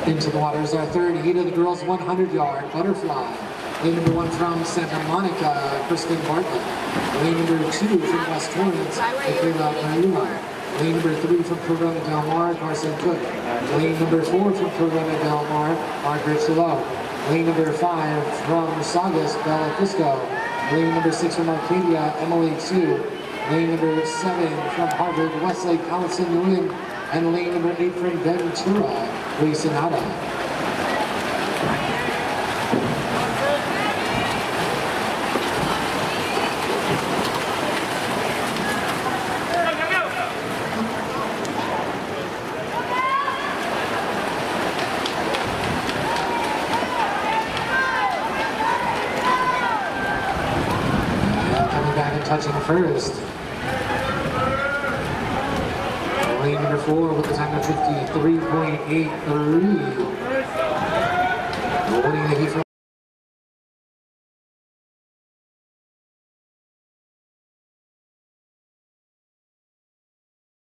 Into the water is our third heat of the girls 100-yard butterfly. Lane number 1 from Santa Monica, Kristen Bartlett. Lane number 2 from West Torrance, Michaela Marino. Lane number 3 from Corona Del Mar, Carson Cook. Lane number 4 from Corona Del Mar, Margaret Shalom. Lane number 5 from Saugus, Bella Fisco. Lane number 6 from Arcadia, Emily Chu. Lane number 7 from Harvard, Westlake, Allison Nguyen. And lane number 8 from Ventura, Ray Sonata. Touching first. Lane number 4 with the time of 53.83. Winning the heat from